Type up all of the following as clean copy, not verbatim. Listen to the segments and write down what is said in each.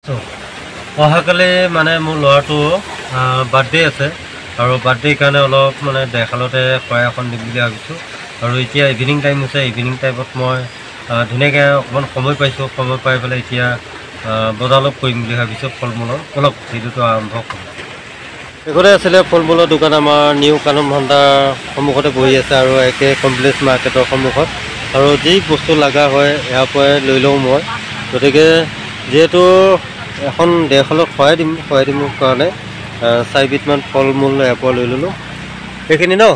অহাকালি মানে মোৰ ল'ৰাটো বাৰ্থডে আছে আৰু বাৰ্থডেৰ কাৰণে অলপ মানে দেখালতে শৰাই এখন দিম বুলি ভাবিছোঁ আৰু এতিয়া ইভিনিং টাইম হৈছে ইভিনিং টাইমত মই ধুনীয়াকৈ অকণমান সময় পাইছোঁ সময় পাই পেলাই এতিয়া বজাৰ অলপ কৰিম বুলি ভাবিছোঁ ফল মূলৰ অলপ ভিডিঅ'টো আৰম্ভ কৰোঁ এইখনে আছিলে ফল মূলৰ দোকান আমাৰ নিউ কানুন ভাণ্ডাৰ সন্মুখতে বহি আছে আৰু একে কমপ্লেক্স মাৰ্কেটৰ সন্মুখত আৰু যি বস্তু লগা হয় ইয়াৰ পৰাই লৈ লওঁ মই গতিকে যিহেতু এখন দেশলৈ খোৱাই দিম কাৰণে 4বিধমান ফল মূল ইয়াৰ পৰা লৈ ল'লোঁ এইখিনি ন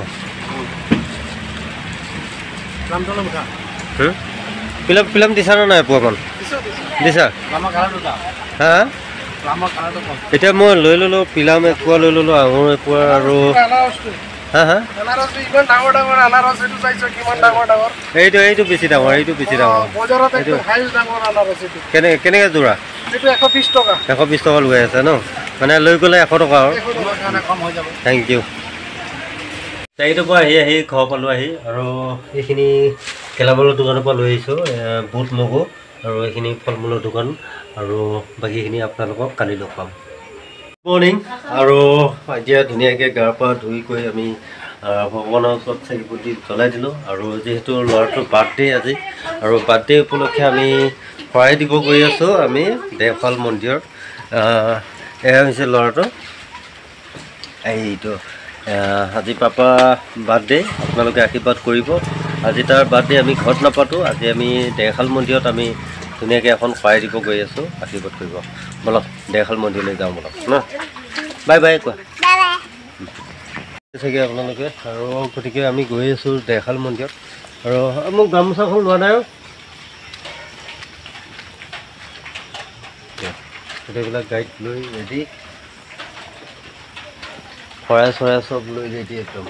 ফিল্ম দিছা নে নাই এপোৱামান দিছা হা এতিয়া মই লৈ ল'লোঁ পিলাম এপোৱা লৈ ল'লোঁ আঙুৰ এপোৱা আৰু হা হা এইটো বেছি ডাঙৰ কেনেকৈ যোৰা 120 টকা লৈ আছে ন মানে লৈ গ'লে 100 টকা আৰু থেংক ইউ চাৰিটাৰ পৰা আহি ঘৰ পালোঁ আৰু এইখিনি গেলামালৰ দোকানৰ পৰা লৈ আহিছোঁ বুট মগু আৰু এইখিনি ফল মূলৰ দোকান আৰু বাকীখিনি আপোনালোকক কালি লগ পাম মৰ্ণিং আৰু এতিয়া ধুনীয়াকৈ গাৰ পৰা ধুই কৰি আমি ভগৱানৰ ওচৰত চাকি বন্তি জ্বলাই দিলোঁ আৰু যিহেতু ল'ৰাটোৰ বাৰ্থডে আজি আৰু বাৰ্থডে উপলক্ষে আমি শৰাই দিব গৈ আছোঁ আমি দেওশাল মন্দিৰত এয়া হৈছে ল'ৰাটো এইটো আজি পাপা বাৰ্থডে আপোনালোকে আশীৰ্বাদ কৰিব আজি তাৰ বাৰ্থডে আমি ঘৰত নাপাতোঁ আজি আমি দেওশাল মন্দিৰত আমি ধুনীয়াকৈ এখন শৰাই দিব গৈ আছোঁ আশীৰ্বাদ কৰিব বলক দেওশাল মন্দিৰলৈ যাওঁ বলক ন বাই বাই কোৱা চাগে আপোনালোকে আৰু গতিকে আমি গৈ আছোঁ দেওশাল মন্দিৰত আৰু মোক গামোচাখন লোৱা নাই আৰু গোটেইবিলাক গাইড লৈ ৰেডি শৰাই চৰাই চব লৈ ৰেডি একদম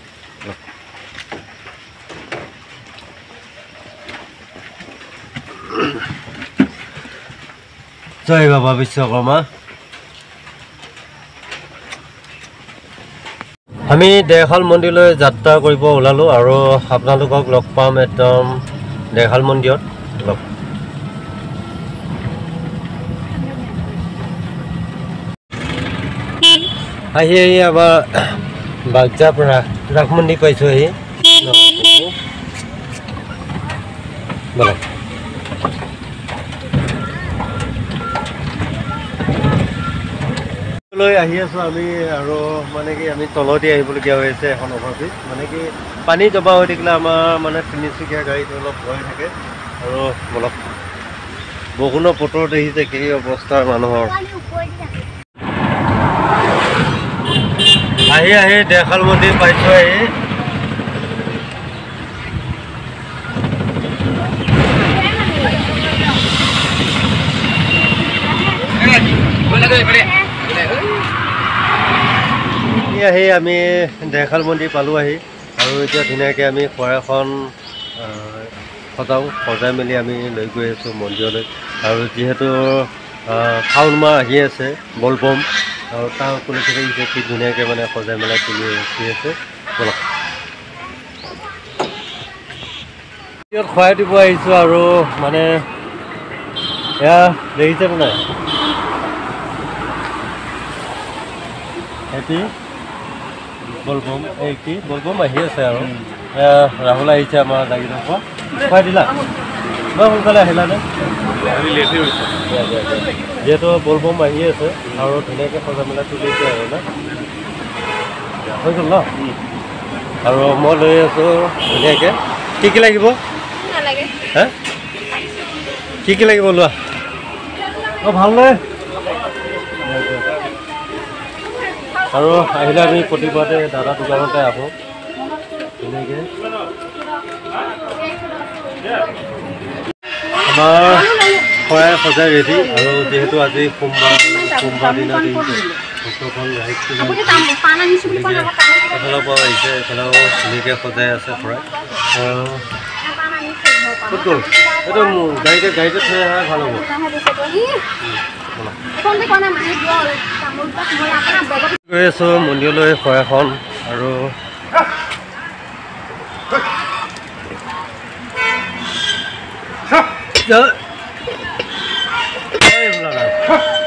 জয় বাবা বিশ্বকৰ্মা আমি দেওশাল মন্দিৰলৈ যাত্ৰা কৰিব ওলালোঁ আৰু আপোনালোকক লগ পাম একদম দেওশাল মন্দিৰত লগ আহি আমাৰ বাগজাপ ৰাস মন্দিৰ পাইছোঁ আহি বলক লৈ আহি আছোঁ আমি আৰু মানে কি আমি তলতে আহিবলগীয়া হৈ আছে এখন অভাৰব্ৰিজ মানে কি পানী জমা হৈ থাকিলে আমাৰ মানে তিনিচকীয়া গাড়ীটো অলপ ভয় থাকে আৰু বলক বৰষুণৰ বতৰত দেখিছে কি অৱস্থা মানুহৰ আহি দেওশাল মন্দিৰ পাইছোঁ আহি আমি দেওশাল মন্দিৰ পালোঁ আৰু এতিয়া ধুনীয়াকৈ আমি শৰাইখন সজাই মেলি আমি লৈ গৈ আছোঁ মন্দিৰলৈ আৰু যিহেতু শাওণ মাহ আহি আছে বলবম আৰু তাৰ উপলক্ষে দেখিছে কি ধুনীয়াকৈ মানে সজাই মেলাই তুলি ৰখি আছে বলক ইয়াত শৰাই দিব আহিছোঁ আৰু মানে এয়া দেখিছেনে নাই হেপী বলবম এই কি বলবম আহি আছে আৰু ৰাহুল আহিছে আমাৰ গাড়ীৰ পৰা খুৱাই দিলা মই সোনকালে আহিলানে যিহেতু বলবম আহি আছে আৰু ধুনীয়াকৈ সজাই মেলাই তুলিছে আৰু না হৈ গ'ল ন আৰু মই লৈ আছোঁ ধুনীয়াকৈ কি লাগিব হা কি লাগিব লোৱা অঁ ভালনে আৰু আহিলে আমি প্ৰতিবাৰে দাদা দোকানতে আহোঁ ধুনীয়াকৈ আমাৰ শৰাই সজাই ৰেডি আৰু যিহেতু আজি সোমবাৰ দিনা এফালৰ পৰা আহিছে এফালেও ধুনীয়াকৈ সজাই আছে শৰাই ক'ত গ'ল এইটো গাড়ীতে থৈ অহা ভাল হ'ব গৈ আছোঁ মন্দিৰলৈ শৰাইখন আৰু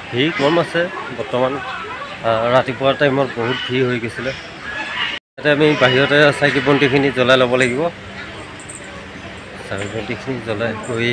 ভিৰ কম আছে বৰ্তমান। ৰাতিপুৱা টাইমত বহুত ভিৰ হৈ গৈছিলে। ইয়াতে আমি বাহিৰতে চাকি বন্তিখিনি জ্বলাই ল'ব লাগিব। চাকি বন্তিখিনি জ্বলাই কৰি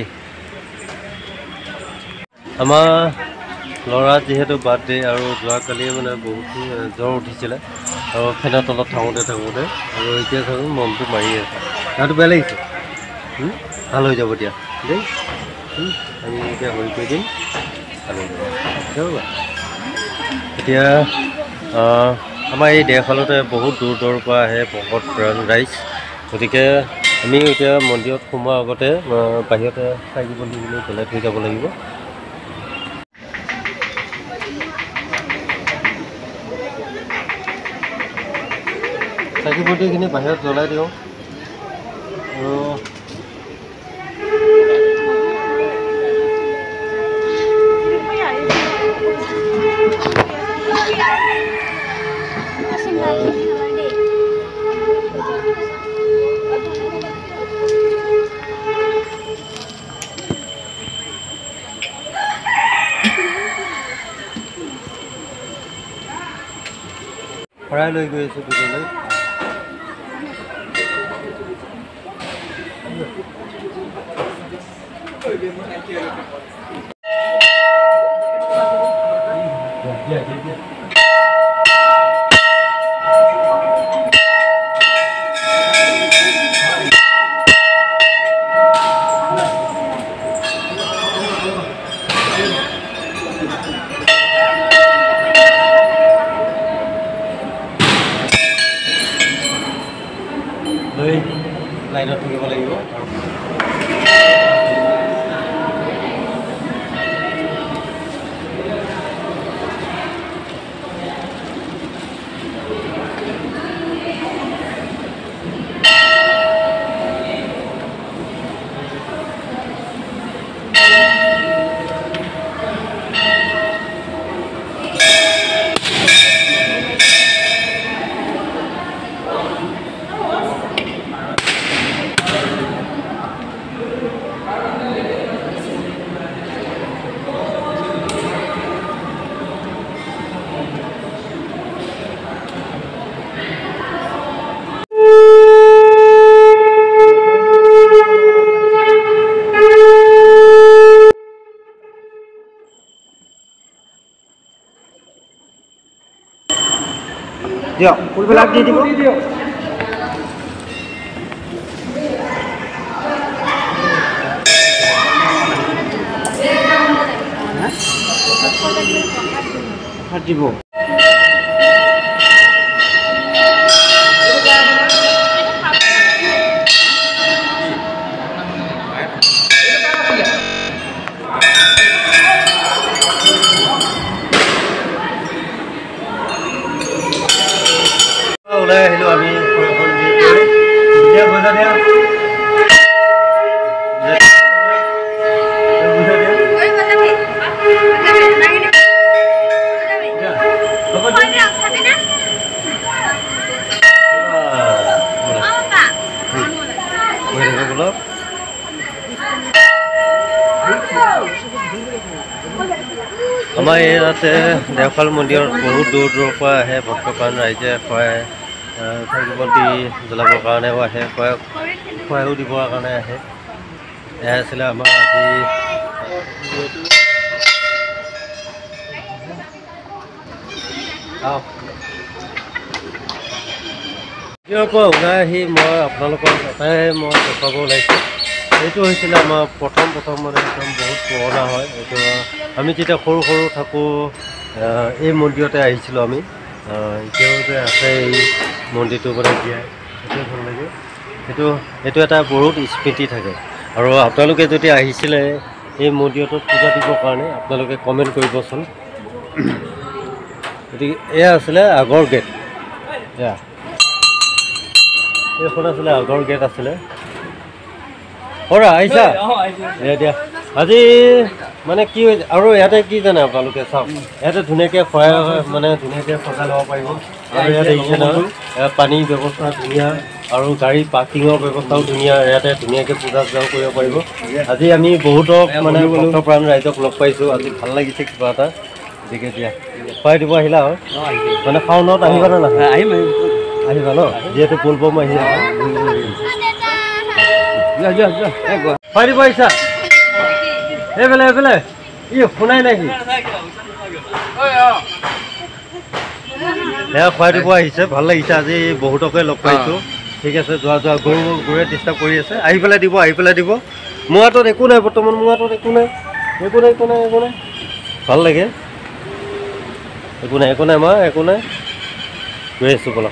আমাৰ ল'ৰা যিহেতু বাৰ্থডে আৰু যোৱাকালি মানে বহুতো জ্বৰ উঠিছিলে আৰু ফেনৰ তলত থাকোঁতে আৰু এতিয়া চাওঁ মনটো মাৰি আছে। গাটো বেয়া লাগিছে, ভাল হৈ যাব এতিয়া দেই। আমি এতিয়া হৈ কৰি দিম, ভাল হৈ যাব। এতিয়া আমাৰ এই দেশখনতে বহুত দূৰ দূৰৰ পৰা আহে ভকত ৰাইজ। গতিকে আমি এতিয়া মন্দিৰত সোমোৱাৰ আগতে বাহিৰতে চাকি বন্তিখিনি জ্বলাই থৈ যাব লাগিব। চাকি বন্তিখিনি বাহিৰত জ্বলাই দিওঁ আৰু শৰাই লৈ গৈ আছোঁ ভিতৰলৈ। লৈ লাইনত থাকিব লাগিব। দিয়ক ফুলবিলাক দি দিব। দিব ওলাই আহিলোঁ আমি আমাৰ ইয়াতে দেওশাল মন্দিৰত বহুত দূৰ দূৰৰ পৰা আহে ভক্তপ্ৰাণ ৰাইজে শৰাই চাকি বন্তি জ্বলাবৰ কাৰণেও আহে, শৰাইও দিবৰ কাৰণে আহে। এয়া আছিলে আমাৰ আজি ইয়াৰ পৰা ওলাই আহি মই আপোনালোকক এটাই দেখুৱাব ওলাইছোঁ। এইটো হৈছিলে আমাৰ প্ৰথম মানে একদম বহুত পুৰণা হয়। এইটো আমি যেতিয়া সৰু থাকোঁ এই মন্দিৰতে আহিছিলোঁ আমি। এতিয়াও যে আছে এই মন্দিৰটো মানে জীয়াই, সেইটোৱে ভাল লাগে। এইটো এটা বহুত স্মৃতি থাকে। আৰু আপোনালোকে যদি আহিছিলে এই মন্দিৰটোত পূজা দিবৰ কাৰণে আপোনালোকে কমেণ্ট কৰিবচোন। গতিকে এয়া আছিলে আগৰ গেট। এইখন আছিলে আগৰ গেট আছিলে। আহিছা দিয়া আজি মানে কি হৈছে আৰু ইয়াতে কি জানে আপোনালোকে চাওক, ইয়াতে ধুনীয়াকৈ শৰাই মানে ধুনীয়াকৈ সজাই ল'ব পাৰিব। আৰু ইয়াতে দেখিছে নহয় পানীৰ ব্যৱস্থা ধুনীয়া আৰু গাড়ী পাৰ্কিঙৰ ব্যৱস্থাও ধুনীয়া। ইয়াতে ধুনীয়াকৈ পূজা কৰিব পাৰিব। আজি আমি বহুতক মানে ভক্তপ্ৰাণ ৰাইজক লগ পাইছোঁ। আজি ভাল লাগিছে কিবা এটা। গতিকে দিয়া খুৱাই দিব আহিলা আৰু মানে শাওনত আহিবা নে নাহে আহিম আহিবা ন যিহেতু বলবম আহি খুৱাই দিব আহিছা এইফালে এইফালে ই শুনাই নাই সি এয়া খুৱাই দিব আহিছে ভাল লাগিছে আজি বহুতকে লগ পাইছোঁ ঠিক আছে যোৱা যোৱা গৰুৱে ডিষ্টাৰ্ব কৰি আছে আহি পেলাই দিব মোৰ হাতত একো নাই বৰ্তমান মোৰ হাতত একো নাই ভাল লাগে একো নাই মই একো নাই গৈ আছোঁ বলক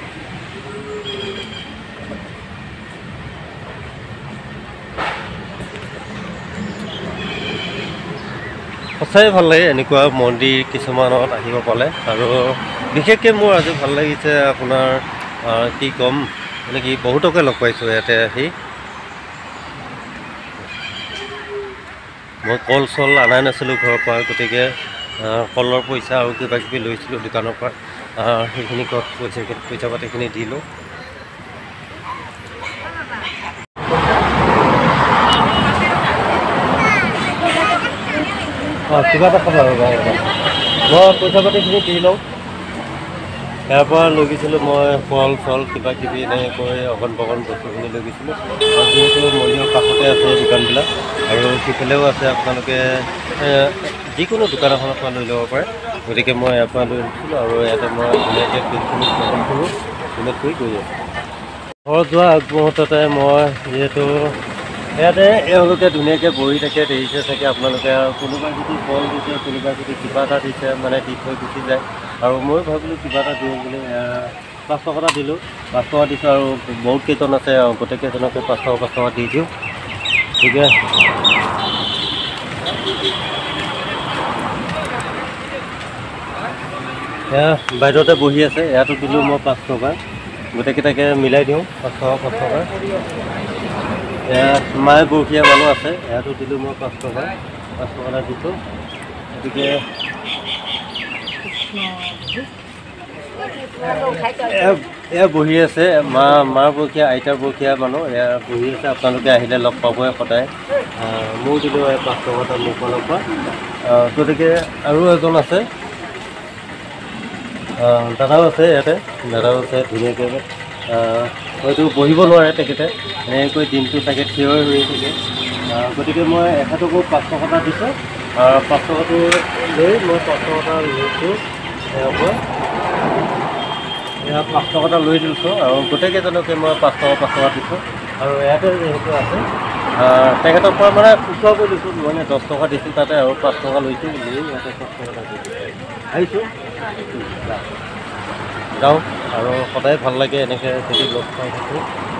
সঁচাই ভাল লাগে এনেকুৱা মন্দিৰ কিছুমানত আহিব পালে আৰু বিশেষকৈ মোৰ আজি ভাল লাগিছে আপোনাৰ কি ক'ম মানে কি বহুতকে লগ পাইছোঁ ইয়াতে আহি মই কল চল অনাই নাছিলোঁ ঘৰৰ পৰা গতিকে কলৰ পইচা আৰু কিবা কিবি লৈছিলোঁ দোকানৰ পৰা সেইখিনি ক'ত পইচা পাতিখিনি দিলোঁ কিবা এটা খাবা ৰ'বা মই পইচা পাতিখিনি দি লওঁ ইয়াৰ পৰা লৈ গৈছিলোঁ মই ফল চল কিবা কিবি এনেকৈ অকণ বকণ বস্তুখিনি লৈ গৈছিলোঁ আৰু যিহেতু মন্দিৰৰ কাষতে আছে দোকানবিলাক আৰু সিফালেও আছে আপোনালোকে যিকোনো দোকান এখনৰ পৰা লৈ ল'ব পাৰে গতিকে মই ইয়াৰ পৰা লৈ লৈছিলোঁ আৰু ইয়াতে মই ধুনীয়াকৈ বিলখিনি গ্ৰহণ কৰোঁ ধুনীয়াকৈ গৈ আছোঁ ঘৰত যোৱা আগমুহূৰ্ততে মই যিহেতু ইয়াতে এওঁলোকে ধুনীয়াকৈ বহি থাকে দেখিছে চাগে আপোনালোকে কোনোবাই যদি ফল দিছে কোনোবাই যদি কিবা এটা দিছে মানে দি থৈ গুচি যায় আৰু মই ভাবিলোঁ কিবা এটা দিওঁ বুলি 5 টকা এটা দিলোঁ 5 টকা দিছোঁ আৰু বহুত কেইজন আছে গোটেইকেইজনকে 5 টকা দি দিওঁ গতিকে এয়া বাইদেউতে বহি আছে ইয়াতো দিলোঁ মই 5 টকা গোটেইকেইটাকে মিলাই দিওঁ 5 টকা এয়া মায়ে বৰশীয়া মানুহ আছে ইয়াতো দিলোঁ মই 5 টকা এটা দিছোঁ গতিকে এয়া বহি আছে মাৰ বৰশীয়া আইতাৰ বৰশীয়া মানুহ এয়া বহি আছে আপোনালোকে আহিলে লগ পাবই সদায় ময়ো দিলোঁ 5 টকা এটা মোৰ ফালৰ পৰা গতিকে আৰু এজন আছে দাদাও আছে ইয়াতে ধুনীয়াকৈ হয়তো বহিব নোৱাৰে তেখেতে এনেকৈ দিনটো চাগে থিয় হৈ থাকে গতিকে মই এখেতকো 5 টকা এটা দিছোঁ 5 টকাটো লৈ মই 5 টকা এটা লৈছোঁ ইয়াৰ পৰা 5 টকা এটা লৈ দিছোঁ আৰু গোটেইকেইজনকে মই 5 টকা দিছোঁ আৰু ইয়াতে যিহেতু আছে তেখেতৰ পৰা মানে খুচুৰা কৰি দিছোঁ মানে 10 টকা দিছোঁ তাতে আৰু 5 টকা লৈছোঁ লৈ ইয়াতে 5 টকা এটা দিছোঁ আহিছোঁ যাওঁ আৰু সদায় ভাল লাগে এনেকৈ যদি লগ পাই থাকোঁ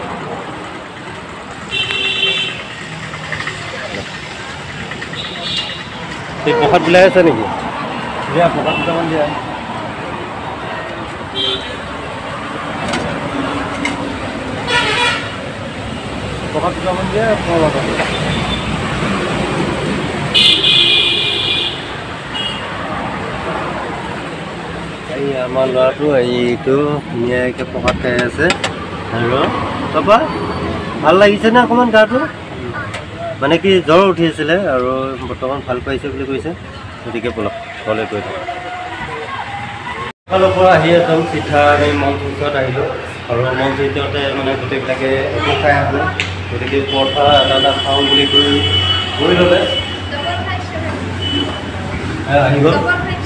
এই প্ৰসাদ বিলাই আছে নেকি দিয়া প্ৰসাদ দুটামান দিয়া প্ৰসাদ দুটামান দিয়া এই আমাৰ ল'ৰাটো এইটো ধুনীয়াকৈ প্ৰসাদ খাই আছে আৰু পাপা ভাল লাগিছেনে অকণমান গাটো মানে কি জ্বৰ উঠি আছিলে আৰু বৰ্তমান ভাল পাইছে বুলি কৈছে গতিকে বলক ঘৰলৈ গৈ থাকক ফালৰ পৰা আহি আছোঁ চিঠা আমি মঞ্চত আহিলোঁ আৰু মঞ্চতে মানে গোটেইবিলাকে একো খাই আছোঁ গতিকে পৰঠা এটা খাওঁ বুলি গৈ ল'লে আহি গ'ল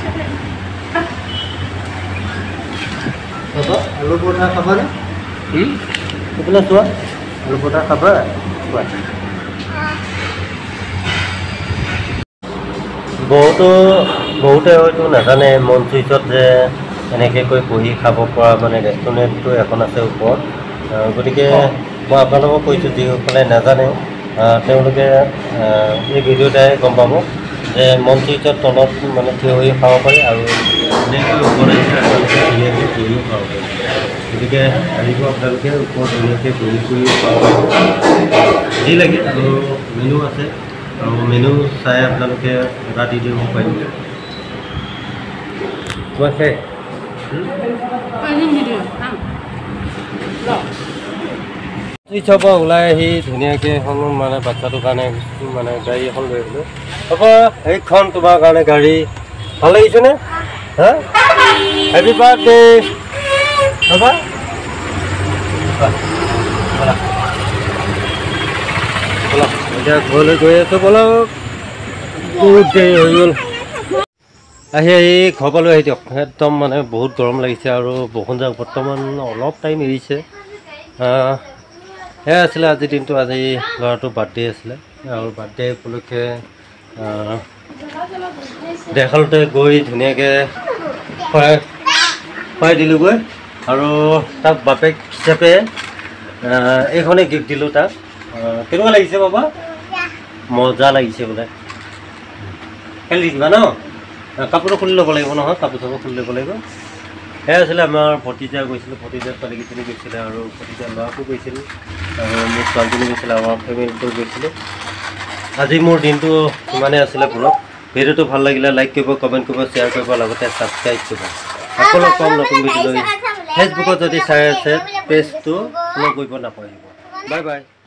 আলু পৰঠা খাবানে সেইফালে চোৱা আলু পৰঠা খাবা খোৱা বহুতে হয়তো নাজানে মঞ্চত যে এনেকৈ বহি খাব পৰা মানে ৰেষ্টুৰেণ্টটো এখন আছে ওপৰত গতিকে মই আপোনালোকক কৈছোঁ যিসকলে নাজানে তেওঁলোকে এই ভিডিঅ'টাই গম পাব যে মঞ্চত তলত মানে থিয় হৈ খাব পাৰি আৰু এনেকৈ ওপৰত আপোনালোকে ধুনীয়াকৈ বহিও খাব পাৰি গতিকে আহিব আপোনালোকে ওপৰত ধুনীয়াকৈ বহি কৰিও খাব পাৰিব যি লাগে আৰু মেনু আছে আৰু মেনু চাই আপোনালোকে অৰ্ডাৰ দি দিব পাৰিব আছে চুইচৰ পৰা ওলাই আহি ধুনীয়াকৈ এখন মানে বাচ্চাটোৰ কাৰণে মানে গাড়ী এখন লৈ আহিলোঁ তাৰপৰা সেইখন তোমাৰ কাৰণে গাড়ী ভাল লাগিছেনে হা হ্যাপি বাৰ্থডে বাবা এতিয়া ঘৰলৈ গৈ আছোঁ বলক বহুত দেৰি হৈ গ'ল আহি ঘৰ পালোঁ আহি দিয়ক একদম মানে বহুত গৰম লাগিছে আৰু বৰষুণ যাক বৰ্তমান অলপ টাইম এৰিছে সেয়া আছিলে আজিৰ দিনটো আজি ল'ৰাটোৰ বাৰ্থডে আছিলে আৰু বাৰ্থডে উপলক্ষে দেখালতে গৈ ধুনীয়াকৈ খুৱাই দিলোঁগৈ আৰু তাক বাপেক হিচাপে এইখনেই গিফ্ট দিলোঁ তাক কেনেকুৱা লাগিছে বাবা মজা লাগিছে বোলে খেলি দিবা ন কাপোৰটো খুলি ল'ব লাগিব নহয় কাপোৰ চাপোৰ খুলি ল'ব লাগিব সেয়া আছিলে আমাৰ ভতিজা গৈছিলোঁ ভতিজাৰ ছোৱালীকেইজনী গৈছিলে আৰু ভতিজাৰ ল'ৰাটো গৈছিলোঁ আৰু মোৰ ছোৱালীজনী গৈছিলে আমাৰ ফেমিলিটো গৈছিলোঁ আজি মোৰ দিনটো ইমানেই আছিলে ব্লগ ভিডিঅ'টো ভাল লাগিলে লাইক কৰিব কমেণ্ট কৰিব শ্বেয়াৰ কৰিব লগতে ছাবস্ক্ৰাইব কৰিব আকৌ লগ পাম নতুন ভিডিঅ' লৈ ফেচবুকত যদি চাই আছে পেজটো ফ'ল' কৰিব নাপাহৰিব বাই বাই